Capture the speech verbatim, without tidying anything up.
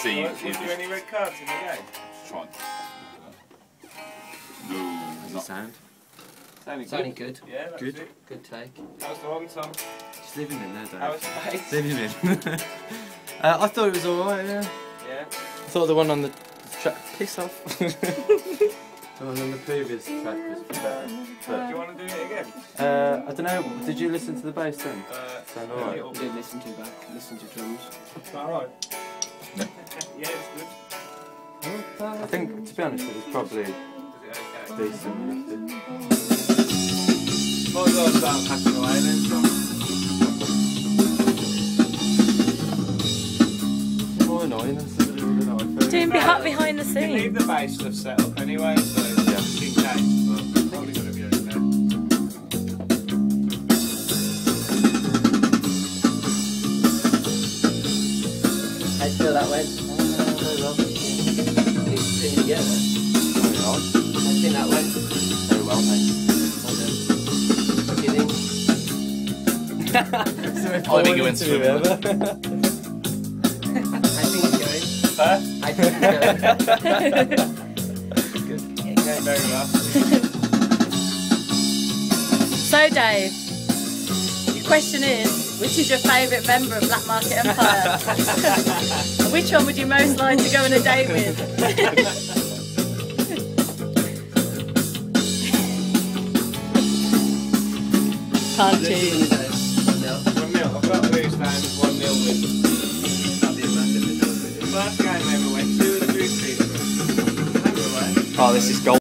see Well, if, was if, there any red cards in the game? try and... No, How's not it sound? Sounding Sounding good. Yeah, that Good. was it. Good take. How's the one, Tom? Just leave him in there, Dave. How was the bass? Leave him in. uh, I thought it was alright, yeah. Yeah. I thought the one on the track... Piss off. The one on the previous track was better. Do But, you want to do it again? uh, I don't know, did you listen to the bass then? Uh, Sound a alright? little You did listen to back, listen to drums. Alright. Yeah, it's good. I think, to be honest, it was probably Is it okay? decent. Might as well start packing away then, Tom. More annoying than some of the other night. Doing behind, behind the You can leave scenes. the bass stuff set up anyway, so Yeah. just in case, but probably going to be okay. How'd you feel that went? Please see you together. Very nice. I think that went. Very well, thanks. What do you think? I think it went swimming. I think it's going. Huh? I think it's going. Good. Okay, very well. So, Dave, your question is, which is your favourite member of Black Market Empire? And which one would you most like to go on a date with? Can't choose. one nil. I've got to lose time with one nil win. The first game I ever went to, the Goose Season. Oh, this is gold.